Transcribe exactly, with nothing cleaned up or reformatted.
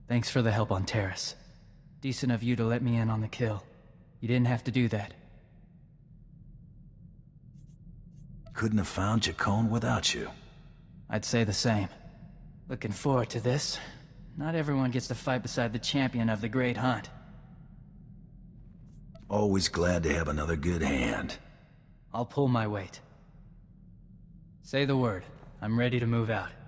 Thanks for the help on Terrace. Decent of you to let me in on the kill. You didn't have to do that. Couldn't have found Chacon without you. I'd say the same. Looking forward to this. Not everyone gets to fight beside the champion of the Great Hunt. Always glad to have another good hand. I'll pull my weight. Say the word. I'm ready to move out.